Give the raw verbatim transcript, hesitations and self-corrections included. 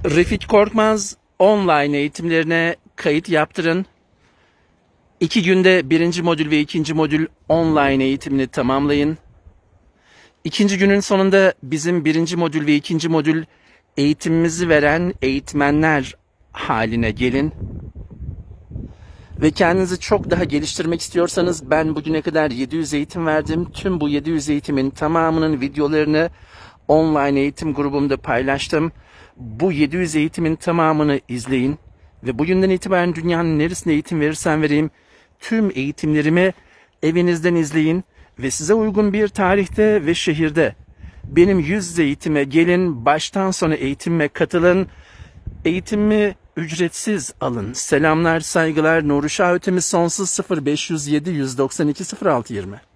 Refik Korkmaz online eğitimlerine kayıt yaptırın. İki günde birinci modül ve ikinci modül online eğitimini tamamlayın. İkinci günün sonunda bizim birinci modül ve ikinci modül eğitimimizi veren eğitmenler haline gelin. Ve kendinizi çok daha geliştirmek istiyorsanız ben bugüne kadar yedi yüz eğitim verdim. Tüm bu yedi yüz eğitimin tamamının videolarını online eğitim grubumda paylaştım. Bu yedi yüz eğitimin tamamını izleyin. Ve bugünden itibaren dünyanın neresinde eğitim verirsem vereyim tüm eğitimlerimi evinizden izleyin. Ve size uygun bir tarihte ve şehirde benim yüz yüze eğitime gelin, baştan sona eğitimime katılın. Eğitimimi ücretsiz alın. Selamlar, saygılar. Nuri Şah Ötemiz Sonsuz sıfır beş yüz yedi yüz doksan iki sıfır altı yirmi.